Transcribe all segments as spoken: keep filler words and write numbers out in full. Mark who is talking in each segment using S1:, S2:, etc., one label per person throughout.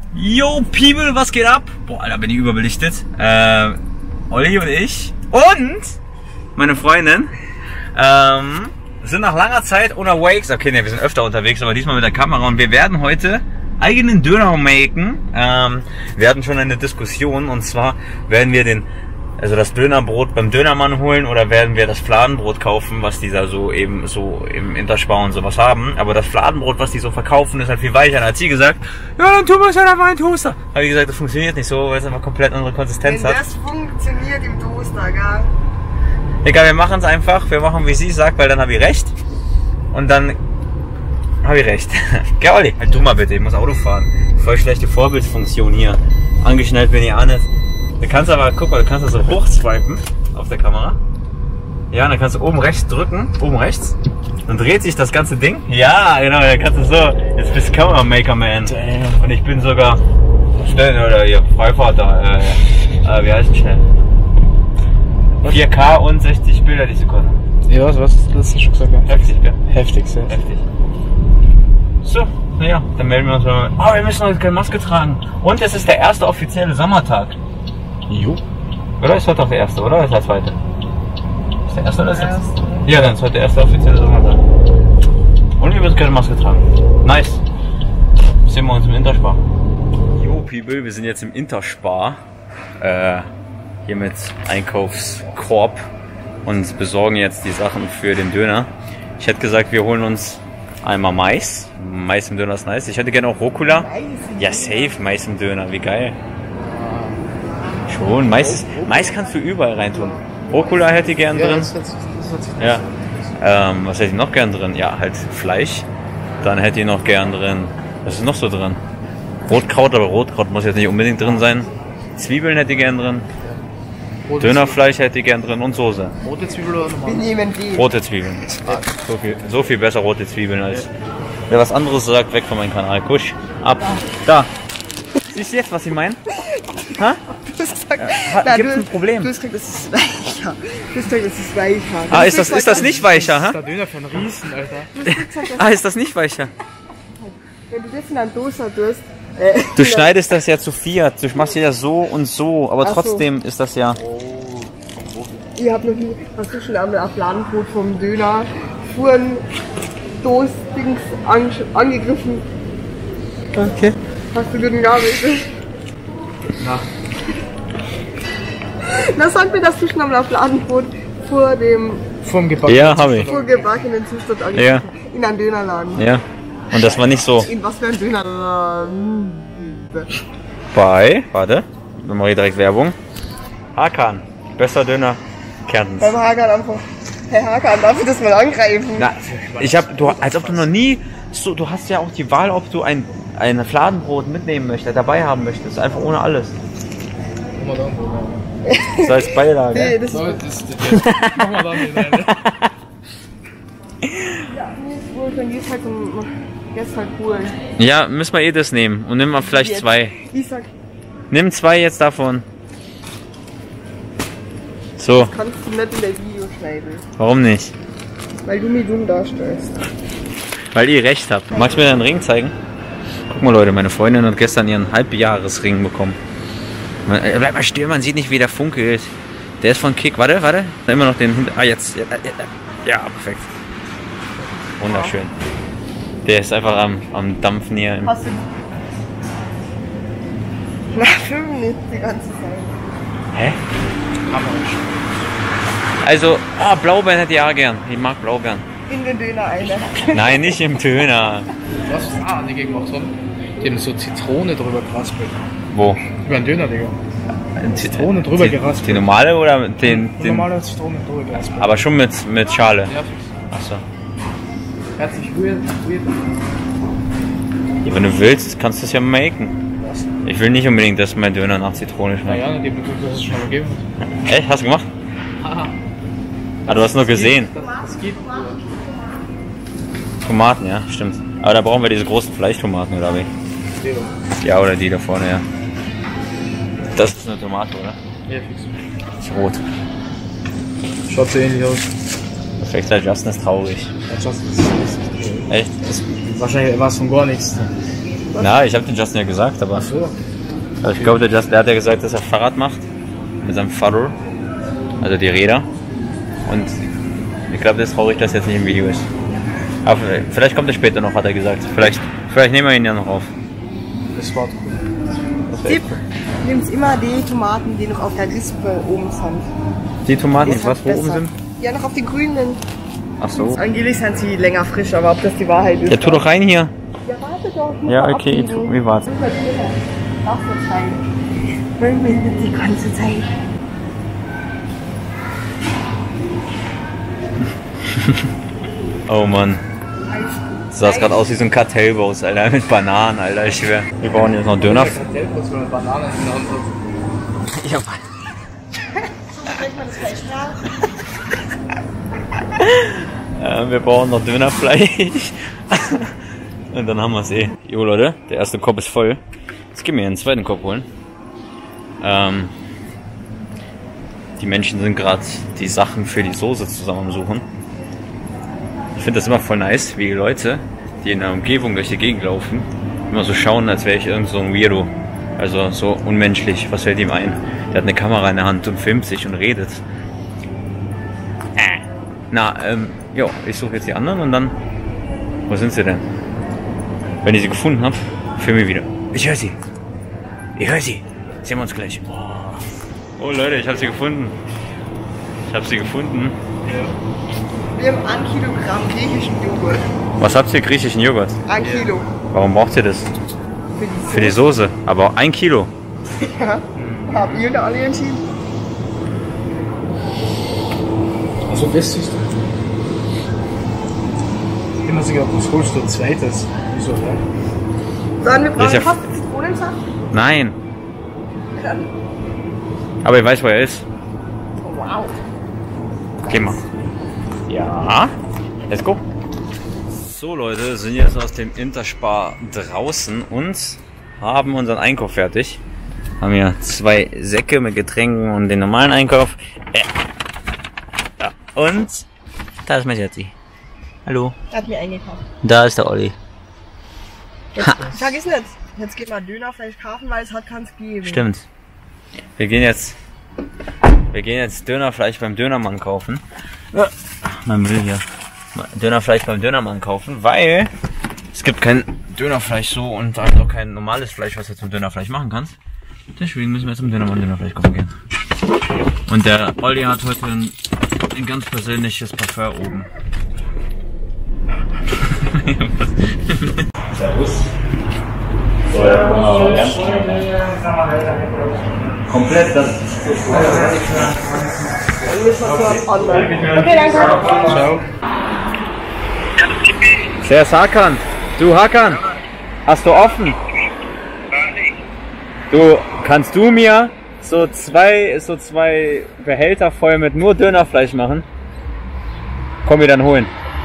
S1: Yo, People, was geht ab? Boah, Alter, bin ich überbelichtet. Äh, Olli und ich und meine Freundin ähm, sind nach langer Zeit unterwegs. Okay, ne, wir sind öfter unterwegs, aber diesmal mit der Kamera. Und wir werden heute eigenen Döner machen. Ähm, wir hatten schon eine Diskussion, und zwar werden wir den, also das Dönerbrot beim Dönermann holen oder werden wir das Fladenbrot kaufen, was die da so eben so im Interspar und sowas haben. Aber das Fladenbrot, was die so verkaufen, ist halt viel weicher. Dann hat sie gesagt, ja, dann tun wir es halt einfach in den Toaster. Habe ich gesagt, das funktioniert nicht so, weil es einfach komplett andere Konsistenz
S2: Wenn
S1: hat.
S2: das funktioniert im Toaster, gell?
S1: Egal, wir machen es einfach. Wir machen, wie sie sagt, weil dann habe ich recht. Und dann habe ich recht. Gell, Olli? Halt du mal bitte, ich muss Auto fahren. Voll schlechte Vorbildfunktion hier. Angeschnallt bin ich auch nicht. Du kannst aber, guck mal, du kannst das so hochswipen auf der Kamera. Ja, und dann kannst du oben rechts drücken, oben rechts. Dann dreht sich das ganze Ding. Ja, genau, dann kannst du so, jetzt bist du Camera Maker Man. Damn. Und ich bin sogar schnell, oder hier, Freifahrt da, äh, äh, wie heißt es schnell? vier K und sechzig Bilder die Sekunde.
S3: Ja, was hast du letztens schon gesagt? Ja?
S1: Heftig, gell?
S3: Heftig, sehr
S1: heftig. So, naja, dann melden wir uns mal. Oh, wir müssen heute keine Maske tragen. Und es ist der erste offizielle Sommertag.
S3: Jo.
S1: Oder ist heute auch der erste, oder ist der zweite? Ist der erste oder ist der letzte? Ja, dann ist heute der erste offizielle Sommertag. Und wir müssen keine Maske tragen. Nice. Sehen wir uns im Interspar. Jo, People, wir sind jetzt im Interspar. Äh, hier mit Einkaufskorb und besorgen jetzt die Sachen für den Döner. Ich hätte gesagt, wir holen uns einmal Mais. Mais im Döner ist nice. Ich hätte gerne auch Rucola. Ja, safe, Mais im Döner, wie geil. Schon, Mais, ist, Mais kannst du überall reintun. Rucola hätte ich gern drin. Ja. Ähm, was hätte ich noch gern drin? Ja, halt Fleisch. Dann hätte ich noch gern drin. Was ist noch so drin? Rotkraut, aber Rotkraut muss jetzt nicht unbedingt drin sein. Zwiebeln hätte ich gern drin. Dönerfleisch hätte ich gern drin und Soße.
S3: Rote Zwiebeln oder normal?
S2: Wir nehmen die.
S1: Rote Zwiebeln. So viel, so viel besser rote Zwiebeln als. Wer was anderes sagt, weg von meinem Kanal. Kusch. Ab. Da. Siehst du jetzt, was ich meine? Ha?
S2: Du hast gesagt,
S1: Ha,
S2: nein,
S1: gibt's
S2: du,
S1: ein Problem?
S2: Du hast gesagt, das ist weicher. Du hast gesagt, das ist weicher.
S1: Ah, ist das, ist das nicht weicher, ha?
S3: Der Döner für einen Riesen, Alter.
S1: Ah, ist das nicht weicher?
S2: Wenn du das in einen Toaster tust, äh,
S1: Du schneidest das ja zu vier. Du machst ja so und so, aber
S2: Ach so.
S1: trotzdem ist das ja.
S2: Ich hab noch nie, hast du schon einmal ein Fladenbrot vom Döner Fuhren Toast-Dings an, angegriffen?
S3: Okay.
S2: Hast du guten Gabel?
S3: Na.
S2: Na, sag mir, dass du schon einmal ein Fladenbrot vor dem
S3: Vorm Gebacken.
S1: Ja, habe ich.
S2: vorgebackenen Zustand angegriffen.
S1: Ja.
S2: In einen Dönerladen.
S1: Ja. Und das war nicht so.
S2: In was für ein Dönerladen?
S1: Bei, warte, dann mache ich direkt Werbung. Hakan, bester Döner Kärntens.
S2: Beim Hakan einfach. Herr Hakan, darf ich das mal angreifen?
S1: Na, ich hab, du, als ob du noch nie, so, du hast ja auch die Wahl, ob du ein, ein Fladenbrot mitnehmen möchtest, dabei haben möchtest, einfach ohne alles. Das heißt Beilage.
S2: Nee, das ist
S3: So, das, das, das, machen wir dann nicht.
S2: ja, mir ist wohl, dann geht's halt um, jetzt halt cool.
S1: Ja, müssen wir eh das nehmen und nimm mal vielleicht
S2: Jetzt.
S1: zwei.
S2: Ich sag,
S1: Nimm zwei jetzt davon. So,
S2: kannst du nicht in der Video schneiden,
S1: warum nicht?
S2: weil du mich dumm darstellst.
S1: Weil ihr recht habt. Magst du mir deinen Ring zeigen? Guck mal Leute, meine Freundin hat gestern ihren Halbjahresring bekommen. Man, äh, bleib mal still, man sieht nicht, wie der funkelt. Der ist von Kick. Warte, warte. Da immer noch den Hinter. Ah, jetzt. Ja, ja, perfekt. Wunderschön. Der ist einfach am, am Dampfen hier. Im
S2: Hast du. Na, film nicht die ganze Zeit.
S1: Hä? Also, ah, Blaubeeren hätte ich auch gern. Ich mag Blaubeeren.
S2: In den Döner eine.
S1: Nein, nicht im Döner.
S3: Was ist ah, die gemacht haben? Die haben so Zitrone drüber geraspelt.
S1: Wo?
S3: Über einen Döner, Digga.
S1: Zitrone
S3: drüber
S1: die,
S3: geraspelt.
S1: Die normale oder den.
S3: Die
S1: den
S3: normale Zitrone drüber geraspelt.
S1: aber schon mit, mit Schale.
S3: Ja,
S1: Achso.
S3: herzlich weird, weird.
S1: Ja, wenn du willst, kannst du es ja maken. Ich will nicht unbedingt, dass mein Döner nach Zitrone schmeckt.
S3: Naja, die das ist schon mal gegeben.
S1: Echt? Hast du gemacht?
S3: Haha.
S1: Ah, du hast nur gesehen.
S3: Das, das geht.
S1: Tomaten, ja, stimmt. Aber da brauchen wir diese großen Fleischtomaten, oder wie? Ja, oder die da vorne, ja. Das ist eine Tomate, oder?
S3: Ja, fix.
S1: Das ist rot.
S3: Schaut so ähnlich aus.
S1: Perfekt, der Justin ist traurig.
S3: Ja, Justin ist, ist, ist
S1: Echt?
S3: das, wahrscheinlich war es von gar nichts.
S1: Na, ich habe den Justin ja gesagt, aber.
S3: Ach so.
S1: Also ich glaube, der Justin, der hat ja gesagt, dass er Fahrrad macht. Mit seinem Vater. Also die Räder. Und ich glaube, das ist traurig, dass er jetzt nicht im Video ist. Aber vielleicht kommt er später noch, hat er gesagt. Vielleicht, vielleicht nehmen wir ihn ja noch auf.
S3: Das war cool.
S2: Tipp, nimmst immer die Tomaten, die noch auf der Rispe oben sind.
S1: Die Tomaten,
S2: Die
S1: was
S2: sind
S1: wo oben
S2: besser.
S1: sind?
S2: Ja, noch auf die grünen.
S1: Ach so.
S2: Angeblich sind sie länger frisch, aber ob das die Wahrheit ist.
S1: Ja, tu doch rein hier.
S2: Ja, warte doch. ich muss
S1: Ja,
S2: mal
S1: okay,
S2: abbiegen.
S1: tu- wir warten.
S2: Muss mal drüber. Darf nicht sein. Wollen wir nicht die ganze Zeit.
S1: Oh Mann. Das sah gerade aus wie so ein Kartellboss, Alter, mit Bananen, Alter, ich schwör. Wir brauchen jetzt noch Döner.
S3: Kartellpost, wenn man Banane in der Hand hat.
S1: Ja,
S2: So kriegt man das Fleisch nach.
S1: äh, wir brauchen noch Dönerfleisch. Und dann haben wir es eh. Jo Leute, der erste Korb ist voll. Jetzt gehen wir einen zweiten Korb holen. Ähm, die Menschen sind gerade die Sachen für die Soße zusammensuchen. Ich finde das immer voll nice, wie die Leute, die in der Umgebung durch die Gegend laufen, immer so schauen, als wäre ich irgend so ein Weirdo. Also so unmenschlich. Was fällt ihm ein? Der hat eine Kamera in der Hand und filmt sich und redet. Äh. Na, ähm, jo, ich suche jetzt die anderen und dann... Wo sind sie denn? Wenn ich sie gefunden habe, filme ich wieder. Ich höre sie. Ich höre sie. Sehen wir uns gleich. Oh, oh Leute, ich habe sie gefunden. Ich habe sie gefunden.
S2: Wir haben ein Kilogramm griechischen Joghurt.
S1: Was habt ihr griechischen Joghurt?
S2: Ein Kilo.
S1: Warum braucht ihr das?
S2: Für die
S1: Für die Soße. Aber ein Kilo.
S2: Ja. Haben ihr da alle entschieden?
S3: Also das ist immer sogar, was holst du zweites? Wieso, ja?
S2: Sollen wir
S1: Das ist ja
S2: brauchen fast Zitronensaft?
S1: Nein.
S2: Dann.
S1: Aber ich weiß, wo er ist.
S2: Wow.
S1: Geh mal. Ja. Let's go. So Leute, sind jetzt aus dem Interspar draußen und haben unseren Einkauf fertig. Haben hier zwei Säcke mit Getränken und den normalen Einkauf. Äh. Ja. Und da ist mein Jetzi. Hallo.
S2: Hat mir eingekauft.
S1: Da ist der Olli.
S2: Jetzt, vergiss nicht. Jetzt geht mal Dönerfleisch kaufen, weil es hat keins gegeben.
S1: Stimmt. Wir gehen jetzt. Wir gehen jetzt Dönerfleisch beim Dönermann kaufen. Ja. Mein Müll hier. Dönerfleisch beim Dönermann kaufen, weil es gibt kein Dönerfleisch so und halt auch kein normales Fleisch, was du zum Dönerfleisch machen kannst. Deswegen müssen wir zum Dönermann Dönerfleisch kaufen gehen. Und der Olli hat heute ein, ein ganz persönliches Parfum oben. Servus. So, ja, komplett das.
S2: Dann müssen wir zur online. Okay, danke.
S3: Ciao.
S1: Sehr Hakan. Du Hakan, hast du offen? Du, kannst du mir so zwei, so zwei Behälter voll mit nur Dönerfleisch machen? Komm mir dann holen.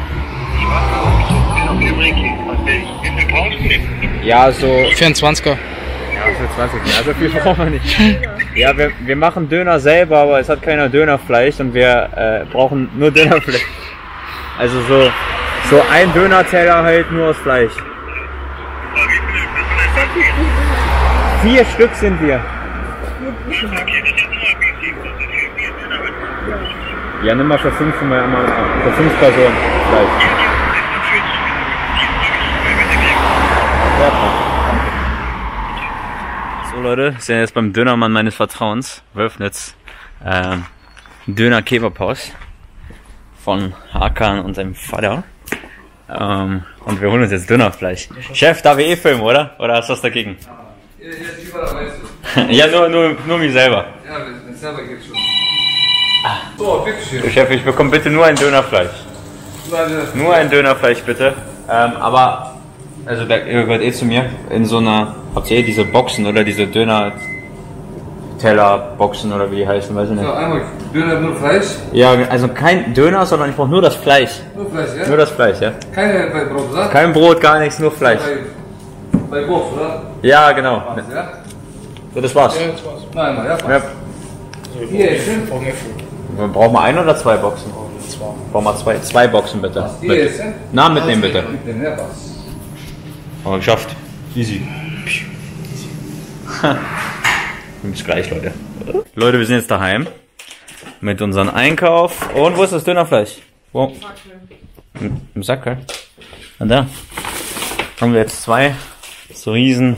S1: Ja, so.
S3: vierundzwanziger.
S1: Ja, für zwanzig. Also viel brauchen wir nicht. Ja, wir, wir machen Döner selber, aber es hat keiner Dönerfleisch und wir äh, brauchen nur Dönerfleisch. Also so, so ein Dönerteller halt nur aus Fleisch. Vier Stück sind wir. Ja, nimm mal für fünf, für fünf Personen Fleisch. So Leute, wir sind jetzt beim Dönermann meines Vertrauens, Wölfnitz, ähm, Döner Kebabhaus von Hakan und seinem Vater. Ähm, und wir holen uns jetzt Dönerfleisch. Chef, darf ich eh filmen, oder? Oder hast du was dagegen? Ja, nur, nur, nur mich selber.
S4: Ja, wenn es selber geht schon. So, bitteschön.
S1: Du Chef, ich bekomme bitte nur ein Dönerfleisch.
S4: Leute,
S1: Nur ein Dönerfleisch bitte. Ähm, aber, also der ihr gehört eh zu mir, in so einer, habt ihr eh diese Boxen oder diese Döner-Teller-Boxen oder wie die heißen, weiß ich nicht.
S4: so, einmal Döner, nur Fleisch.
S1: Ja, also kein Döner, sondern ich brauche nur das Fleisch.
S4: Nur Fleisch, ja?
S1: Nur das Fleisch, ja?
S4: Keine bei Brot, oder?
S1: Kein Brot, gar nichts, nur Fleisch.
S4: Bei, bei Wurst, oder?
S1: Ja, genau.
S4: Was, ja?
S1: So, das war's.
S3: Ja, das war's.
S4: Nein, nein, ja.
S1: Ja.
S4: Hier ist schön.
S1: Brauchen wir ein oder zwei Boxen? Brauchen wir zwei, zwei Boxen bitte.
S4: Hier
S1: bitte.
S4: ist schön.
S1: Namen mitnehmen bitte.
S4: Mitnehmen, ja, was?
S1: Haben wir geschafft. Easy. Bis gleich, Leute. Leute, wir sind jetzt daheim. Mit unserem Einkauf. Und wo ist das Dönerfleisch? Wo? Im, im Sackel. Und da. Haben wir jetzt zwei so riesen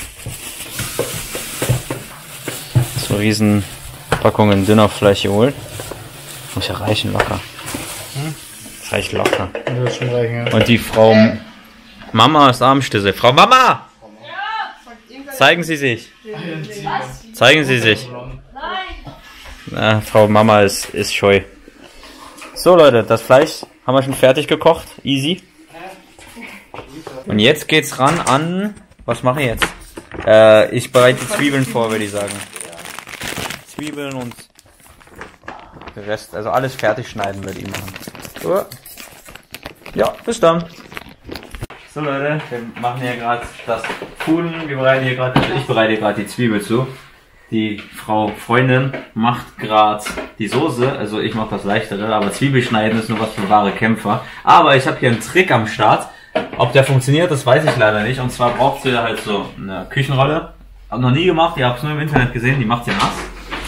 S1: so riesen Packungen Dönerfleisch geholt. Muss ja reichen locker. Das reicht locker.
S3: Das ist schon reichen, ja.
S1: Und die Frau Mama ist Armstüssel. Frau Mama! Zeigen Sie sich. Zeigen Sie sich. Na, Frau Mama ist, ist scheu. So Leute, das Fleisch haben wir schon fertig gekocht. Easy. Und jetzt geht's ran an... Was mache ich jetzt? Äh, ich bereite die Zwiebeln vor, würde ich sagen. Zwiebeln und... der Rest, also alles fertig schneiden würde ich machen. So. Ja, bis dann. So Leute, wir machen hier gerade das Huhn. Wir bereiten hier gerade... Also ich bereite gerade die Zwiebel zu. Die Frau Freundin macht gerade die Soße, also ich mache das Leichtere, aber Zwiebelschneiden ist nur was für wahre Kämpfer. Aber ich habe hier einen Trick am Start. Ob der funktioniert, das weiß ich leider nicht. Und zwar braucht sie halt so eine Küchenrolle. Hab noch nie gemacht, ihr habt es nur im Internet gesehen, die macht sie nass.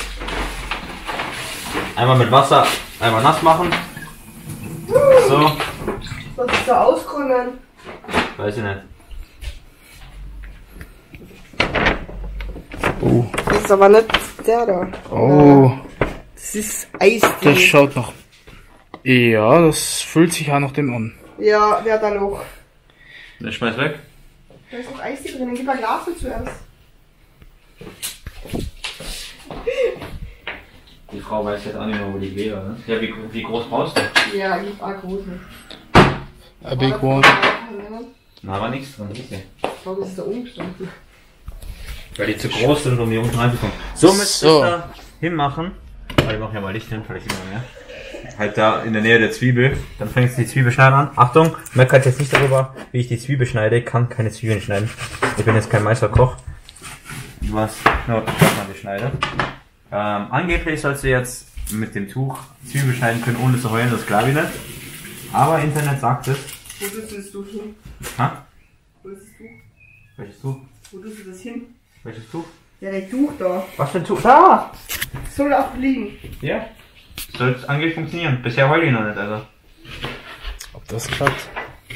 S1: Einmal mit Wasser, einmal nass machen. So.
S2: Was ist da auskommen?
S1: Weiß ich nicht.
S3: Oh.
S2: Das ist aber nicht der da.
S3: Oh.
S2: Das ist Eistee.
S3: Das schaut noch. Ja, das fühlt sich auch nach dem an.
S2: Ja, wer da noch?
S1: Der schmeißt weg.
S2: Da ist noch Eistee drin. Gib ein Glas zuerst.
S1: Die Frau weiß jetzt auch nicht mehr, wo die wäre, ne? Ja, wie, wie groß brauchst du?
S2: Ja, gib auch große.
S3: A big one.
S1: Na, war nichts drin, siehst du.
S2: Ich glaube, das ist da umgestanden.
S1: Weil die zu groß sind, um hier unten reinzukommen. So müsst ihr
S3: So.
S1: es da hinmachen. Aber ich mache ja mal Licht hin, vielleicht immer mehr. Halt da in der Nähe der Zwiebel. Dann fängst du die Zwiebelschneider an. Achtung, meckert jetzt nicht darüber, wie ich die Zwiebel schneide. Ich kann keine Zwiebeln schneiden. Ich bin jetzt kein Meisterkoch. Was nur ich schneide. Ähm, angeblich sollst du jetzt mit dem Tuch Zwiebel schneiden können, ohne zu heulen. Das glaube ich nicht. Aber Internet sagt es.
S2: Wo tust du das Tuch hin?
S1: Ha?
S2: Wo ist das Tuch?
S1: Welches Tuch?
S2: Wo tust du das hin?
S1: Welches Tuch?
S2: Ja, der Tuch da.
S1: Was für ein Tuch? Da!
S2: Soll auch liegen.
S1: Ja. Sollte angeblich funktionieren. Bisher heule ich noch nicht, also.
S3: Ob das klappt?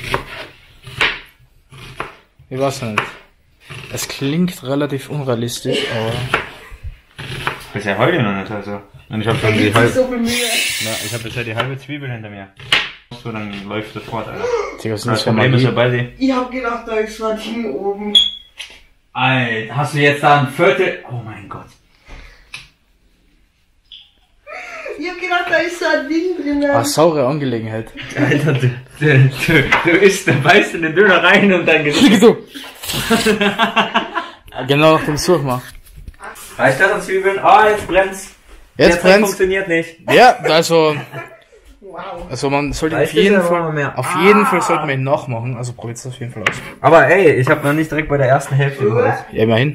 S3: Ich weiß nicht. Es klingt relativ unrealistisch, aber...
S1: Bisher heule ich noch nicht, also. Und ich habe schon
S2: Da
S1: die
S2: gibt sich
S1: halbe...
S2: so viel Mühe.
S1: Na, ich habe bisher die halbe Zwiebel hinter mir. So, dann läuft das fort, Alter.
S3: Digga, was ist
S1: Das
S3: das für
S1: Problem ist ja
S3: Magie?
S1: bei dir.
S2: Ich hab gedacht, da ist Schwartin oben.
S1: Alter, hast du jetzt da ein Viertel... Oh mein Gott.
S2: Ich hab gedacht, da ist Schwartin drin.
S3: Ah, saure Angelegenheit.
S1: Alter, du, du, du, du isst, du beißt in den Döner rein und dann Gesicht.
S3: du! Genau nach dem Suchmach.
S1: Weißt du das an Zwiebeln? Ah, jetzt brennt's.
S3: Jetzt
S1: Trick
S3: brennt's.
S1: funktioniert nicht.
S3: Ja, also...
S2: Wow.
S3: Also man sollte
S1: Weißt
S3: auf
S1: du,
S3: jeden
S1: da wollen wir
S3: Fall...
S1: mehr.
S3: Auf jeden Fall sollte man ihn nachmachen. Also probiert es auf jeden Fall aus.
S1: Aber ey, ich habe noch nicht direkt bei der ersten Hälfte geholt.
S3: Ja, immerhin.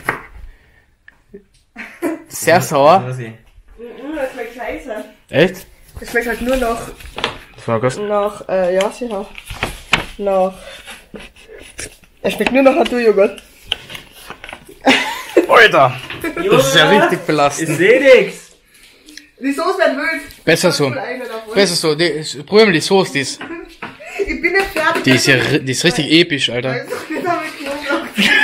S3: Sehr sauer.
S2: Das schmeckt scheiße.
S3: Echt?
S2: Das schmeckt halt nur noch
S3: Das war Gast.
S2: nach, äh, ja, sicher. Nach. Es schmeckt nur nach Naturjoghurt.
S3: Alter! Das ist ja richtig
S1: Ich
S3: belastend.
S1: seh nix.
S2: Die Soße wird wild.
S3: Besser so.
S2: Ich will eine davon.
S3: Besser so. Die, probier mal die Soße, die ist,
S2: Ich bin nicht fertig.
S3: die ist ja ri- die ist richtig episch,
S2: Da
S3: Alter.
S2: ist doch nicht damit Knoblauch.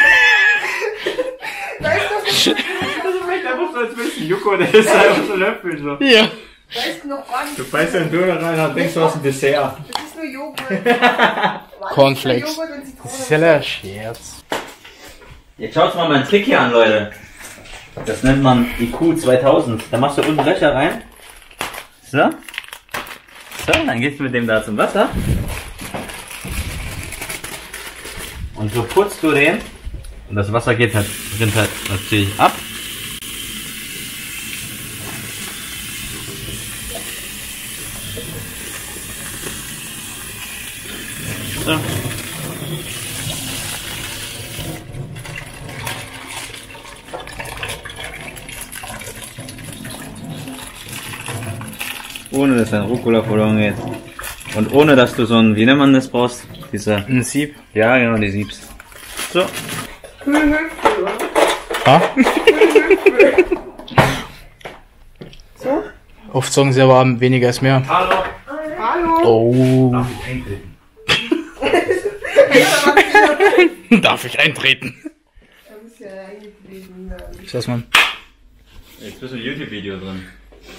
S2: Da ist doch nicht.
S1: Das schmeckt einfach so, als würdest du Joko, der ist einfach so Löffel so.
S3: Ja.
S2: Da ist noch gar nicht.
S1: Du beißt ja einen Döner rein und denkst, du hast ein Dessert.
S2: Das ist nur Joghurt.
S3: Cornflakes.
S2: Joghurt und
S3: Das ist
S2: Zitrone.
S3: ja ein Scherz.
S1: Jetzt schaut mal meinen Trick hier an, Leute. Das nennt man I Q zweitausend. Da machst du unten Löcher rein. So. So, dann gehst du mit dem da zum Wasser. Und so putzt du den. Und das Wasser geht halt, rinnt halt natürlich ab. So. Ohne dass dein Rucola verloren geht. Und ohne dass du so ein, wie nennt man das brauchst? Diese,
S3: Ein Sieb.
S1: ja genau, die Siebs. So.
S3: Ha?
S2: So?
S3: Oft sagen sie aber weniger ist mehr.
S4: Hallo.
S2: Hallo.
S3: Oh.
S4: Darf ich eintreten?
S3: Darf ich eintreten?
S2: Da bist ja reingetreten.
S3: Ist das, Mann?
S1: Jetzt bist du ein YouTube-Video drin.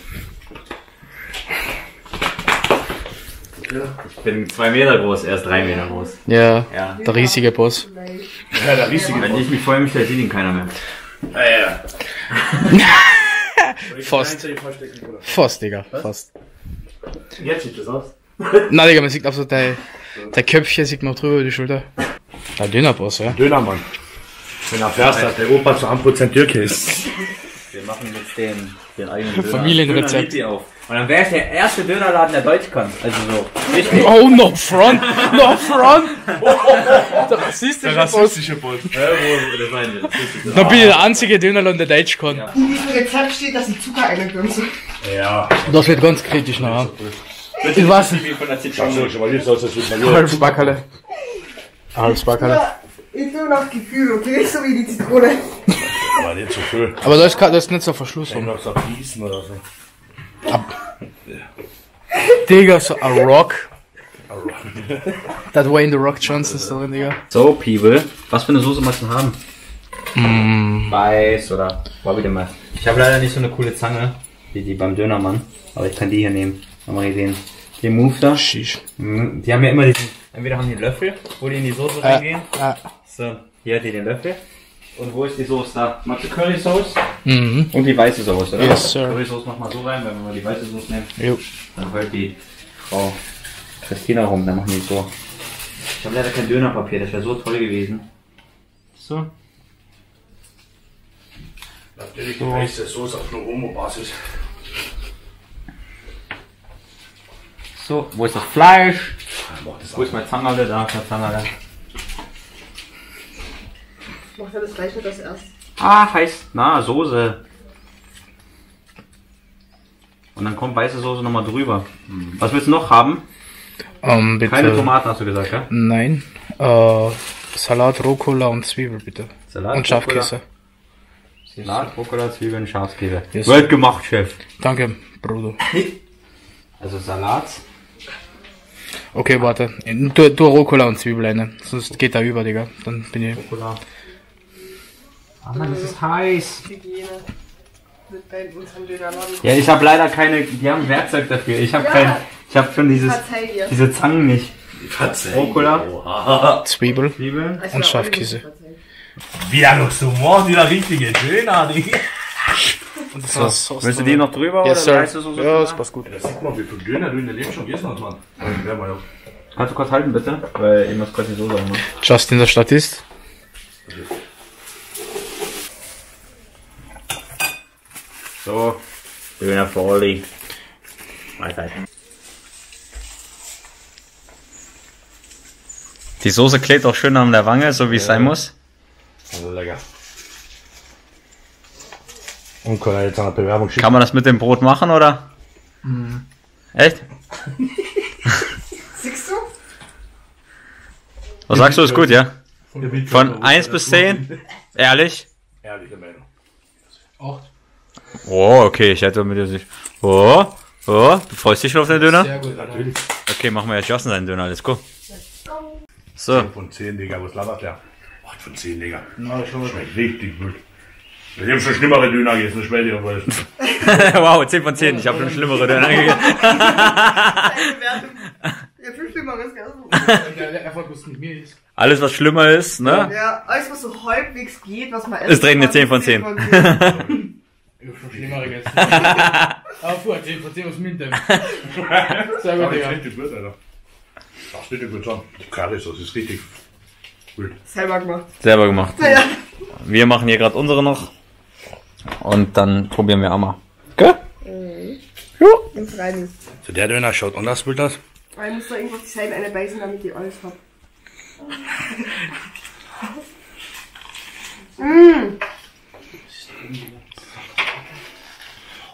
S1: Ich bin zwei Meter groß, er ist drei Meter groß.
S3: Ja,
S1: Ja.
S3: der riesige Boss.
S4: Ja, der riesige.
S1: Wenn ich mich vor ihm stelle, sieht ihn keiner mehr.
S4: Ja, ja.
S3: Fast. Fast, Digga. Fast.
S4: Jetzt sieht das aus.
S3: Na, Digga, man sieht absolut dein, dein Köpfchen sieht man auch drüber über die Schulter. Ein dünner Boss, ja.
S4: Dönermann. Wenn er fährst, dass der Opa zu einem Prozent Türke ist.
S1: Wir machen jetzt den, den eigenen Döner.
S3: Familienrezept.
S1: Döner auf. Und dann wäre es der erste Dönerladen, der Deutsch kann. Also so. Richtig.
S3: Oh, no front! No front! Der rassistische Boss.
S4: rassistische Boss.
S1: Ja, wo, das meinen wir. Das ist das.
S3: Dann bin ich der einzige Dönerland, der Deutsch kann.
S1: Ja.
S2: In diesem Rezept steht, dass ich Zucker eingegeben soll.
S4: Ja.
S3: Das wird ganz kritisch nachher.
S1: Bitte
S3: Ich weiß
S1: nicht wie von der
S4: Schau
S1: Zitrone.
S4: schon mal, jetzt aus, das wird mal
S3: Halbs Backerle. Halbs Backerle.
S2: Ja, ich tue nach Gefühl, okay? So wie die Zitrone.
S4: Aber nicht so viel.
S3: Aber da ist, kein- da ist nicht so Verschluss
S4: Wenn
S3: rum.
S4: noch so fließen oder so.
S3: Digga, so a Rock. Das Wayne The Rock Johnson ist drin, Digga.
S1: So, People. Was für eine Soße möchtest du haben?
S3: Mm.
S1: Weiß oder Bobby mal. Ich habe leider nicht so eine coole Zange wie die beim Dönermann, aber ich kann die hier nehmen. Dann mache ich den, den Move da.
S3: Shish.
S1: Mhm, die haben ja immer diesen, entweder haben die einen Löffel, wo die in die Soße
S3: Äh,
S1: reingehen.
S3: äh.
S1: So, hier hat die den Löffel. Und wo ist die Soße da? Magst du Curry Sauce?
S3: Mhm.
S1: Und die weiße Soße, oder?
S3: Yes, sir.
S1: Curry Sauce mach mal so rein, wenn wir mal die weiße Soße nehmen.
S3: Jo.
S1: Dann heult die Frau Christina rum, dann machen die so. Ich habe leider kein Dönerpapier, das wäre so toll gewesen. So.
S4: Natürlich die weiße Soße auf einer Homo-Basis.
S1: So, wo ist das Fleisch?
S4: Mach das
S1: Wo ist mein Zangerle? Da ist der Zangerle.
S2: Macht er das Fleisch nicht das erst?
S1: Ah, heiß. Na, Soße. Und dann kommt weiße Soße nochmal drüber. Was willst du noch haben?
S3: Ähm, bitte.
S1: Keine Tomaten hast du gesagt, ja?
S3: Nein. Äh, Salat, Rucola und Zwiebel, bitte.
S1: Salat,
S3: Und Schafkäse.
S1: Salat, Rucola, Zwiebeln, Schafskäse.
S3: Yes.
S1: Wird gemacht, Chef.
S3: Danke, Bruder.
S1: Also Salat.
S3: Okay, warte. Du, du Rucola und Zwiebel rein. Sonst geht er über, Digga. Dann bin ich.
S1: Rucola. Ah Mann, das ist heiß.
S2: Hygiene. Mit bei unserem Dönerladen.
S1: Ja, ich habe leider keine, die haben Werkzeug dafür. Ich habe
S2: Ja.
S1: kein, ich habe schon dieses,
S2: Verzeih dir.
S1: diese Zangen nicht.
S4: Verzeih.
S1: Rucola.
S3: Zwiebel.
S1: Zwiebeln.
S2: Also
S3: Und
S2: auch
S3: Schafkäse.
S2: nicht verzeihen.
S4: Wieder noch so morgen, wieder richtige Döner, Digga.
S3: Und das war's.
S1: Willst du die noch drüber
S3: Yes,
S1: oder
S3: sir.
S1: weißt du so so?
S3: Ja, das passt gut.
S4: Da sieht man, wie viel Döner du in deinem Leben schon gegessen hast, Mann. Dann werden wir ja.
S1: Kannst du kurz halten, bitte? Weil ich muss kurz die Soße machen.
S3: Justin, der Statist.
S1: So, Döner für Olli. Weiter. Die Soße klebt auch schön an der Wange, so wie es sein muss.
S4: Also lecker. Und kann er jetzt eine Bewerbung schicken?
S1: Kann man das mit dem Brot machen, oder? Echt?
S2: Siehst du?
S1: Was sagst du, ist gut, ja? Von eins bis zehn? Ehrlich?
S4: Ehrliche Meinung.
S1: Oh, okay, ich hätte mit dir sich. Oh, oh, du freust dich schon auf den Döner?
S3: Sehr gut,
S4: Natürlich.
S1: Okay, machen wir jetzt Jossen seinen Döner, let's go. So,
S4: zehn von zehn, Digga, was labert der? acht von zehn, Digga.
S3: Na, schon.
S4: Schmeckt richtig gut. Ich hab schon schlimmere Döner gegessen, das schmeckt dir wohl.
S1: wow, zehn von zehn, ich habe schon schlimmere Döner gegessen.
S2: Deine Wertung. Ja, viel Schlimmeres, gell?
S3: Der Erfolg, was mit mir ist.
S1: Alles, was schlimmer ist, ne?
S2: Ja, alles, was so halbwegs geht, was man
S1: Ist direkt eine zehn von zehn.
S3: Ich hab schon schlimmere gegessen. Aber vorher zehn von zehn was mit dem. Sehr gut,
S4: Das ist
S3: Digga.
S4: richtig gut, Alter. Das ist richtig gut sagen. Die Curry, das ist richtig gut.
S2: Selber gemacht.
S1: Selber gemacht.
S2: Ja.
S1: Wir machen hier gerade unsere noch. Und dann probieren wir auch mal. Gell?
S2: Im Freien.
S4: So, der Döner schaut anders gut aus.
S2: Ich muss da irgendwo auf die Seite eine beißen, damit ich alles hab. Mmh.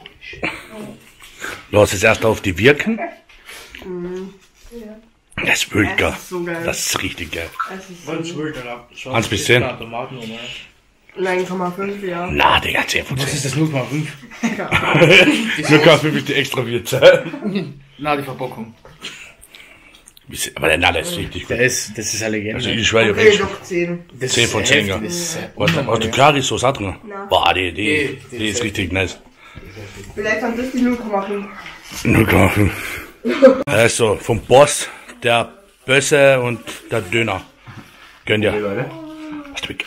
S4: Lass es erst auf die wirken. Das Wölker.
S2: Das ist so geil.
S4: Das ist richtig geil.
S2: Das ist
S3: Was
S2: so
S3: schuld ab?
S4: eins bis zehn.
S3: Tomaten oder?
S2: neun Komma fünf, ja.
S4: Na, Digga, zehn von
S3: Was
S4: zehn.
S3: ist das null Komma fünf?
S4: Nur kannst du mich die extra vier zahlen.
S3: Na, die Verpackung.
S4: Aber der Nalle ist richtig
S3: Der
S4: gut.
S3: ist, das ist eine Legende.
S4: Also ich schwöre,
S2: Okay,
S4: ich
S2: doch zehn.
S3: Das
S4: zehn
S3: ist
S4: von zehn,
S3: heftig,
S4: ja.
S3: das ist, äh,
S4: Was, hast du
S3: unnormal.
S4: Currysauce auch drin?
S2: Nein.
S4: Boah, die, die,
S3: Die-
S4: die,
S3: die
S4: ist
S3: ist
S4: richtig nice.
S2: Vielleicht haben das die null Komma fünf.
S4: null Komma fünf. Also, vom Boss, der Böse und der Döner. Gönnt ihr. Hast du mich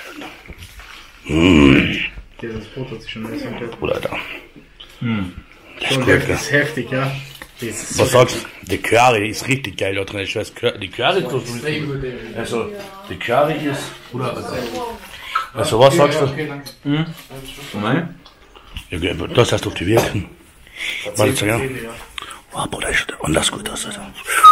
S3: Das Brot hat sich schon ein bisschen gehört.
S4: Bruder, da. Das ist
S3: Und
S4: gut,
S3: das
S4: gell?
S3: ist heftig, ja. Das ist
S4: Was sagst du? Die Curry, die ist richtig geil da drin. Ich weiß, Cur- die Curry ist so
S3: extrem gut, ey.
S4: Also, die Curry ist. Bruder, also, also was sagst du?
S3: Okay, danke.
S1: Nein?
S4: Ja, okay, aber das hast du auf die Wirken. Warte,
S3: zehn
S4: ja.
S3: von zehn, ja.
S4: Oh, Bruder, ist anders gut aus. Also.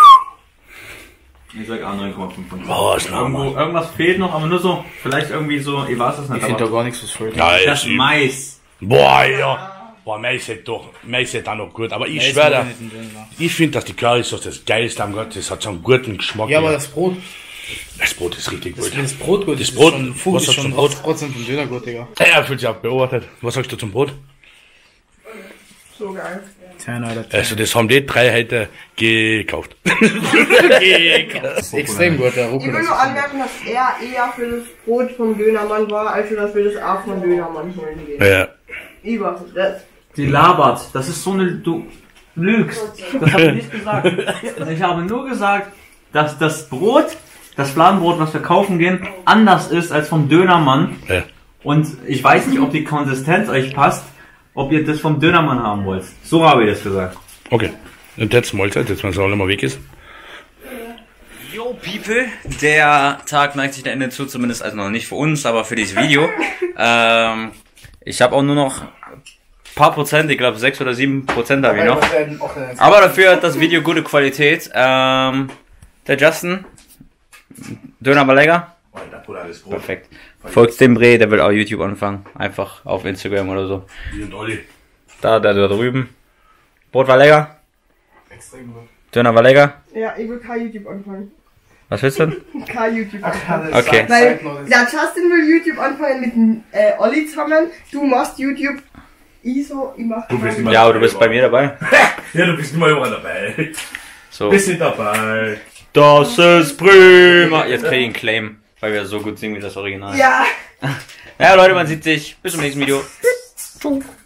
S1: Ich sag auch neun Komma fünf von zehn.
S4: Oh, ist
S1: Irgendwo,
S4: normal.
S1: irgendwas fehlt noch, aber nur so, vielleicht irgendwie so, ich weiß es nicht,
S3: Ich finde da
S1: aber
S3: gar nichts, was fehlt.
S4: Ja,
S1: das
S4: ist,
S1: Mais.
S4: boah, ja. Boah, Mais ist doch, Mais ist auch noch gut. Aber ich schwöre, ich finde, dass die Currysauce das Geilste am Gott, das hat so einen guten Geschmack.
S3: Ja, aber das Brot,
S4: das Brot ist richtig gut.
S3: das, das Brot gut
S4: Das
S3: ist,
S4: Brot-
S3: ist schon,
S4: was
S3: Fuß ist
S4: sagst du
S3: schon
S4: zum Brot?
S3: achtzig Prozent vom Döner gut, Digga.
S4: Er fühlt sich auch beobachtet. Was sagst du zum Brot?
S2: So geil.
S3: zehn, Alter.
S4: Also, das haben die drei heute gekauft.
S3: Das ist extrem gut, der
S2: Ich
S3: Rucola.
S2: will nur anmerken, dass er eher für das Brot vom Dönermann war, als für dass wir das auch vom Dönermann holen gehen.
S4: Ja.
S2: Ich weiß das.
S1: Die labert. Das ist so eine, du lügst. Das habe ich nicht gesagt. Ich habe nur gesagt, dass das Brot, das Fladenbrot, was wir kaufen gehen, anders ist als vom Dönermann.
S4: Ja.
S1: Und ich weiß nicht, ob die Konsistenz euch passt, ob ihr das vom Dönermann haben wollt. So habe ich das gesagt.
S4: Okay. Und jetzt Mahlzeit, jetzt wenn es alle mal weg ist.
S1: Yo, People, der Tag neigt sich dem Ende zu, zumindest also noch nicht für uns, aber für dieses Video. ähm, ich habe auch nur noch ein paar Prozent, ich glaube sechs oder sieben Prozent habe ich noch. Aber dafür hat das Video gute Qualität. Ähm, der Justin, Döner war lecker. Perfekt. Folgt dem Bre, der will auch YouTube anfangen. Einfach auf Instagram oder so.
S4: Wir sind Olli.
S1: Da, der da drüben. Brot war lecker.
S3: Extrem gut.
S1: Döner war lecker.
S2: Ja, ich will kein YouTube anfangen.
S1: Was willst du denn?
S2: Kein YouTube anfangen.
S1: Okay.
S2: Weil der Justin will YouTube anfangen mit dem äh, Olli zusammen. Du machst YouTube. Ich so, ich mach
S4: Du bist
S2: kein-
S4: immer
S1: Ja, aber du bist bei mir dabei.
S4: Ja, du bist immer überall dabei.
S1: So.
S4: Bist nicht dabei.
S1: Das ist prima. Jetzt krieg ich einen Claim, weil wir so gut singen wie das Original.
S2: Ja.
S1: Ja, Leute, man sieht sich. Bis zum nächsten Video. Tschüss.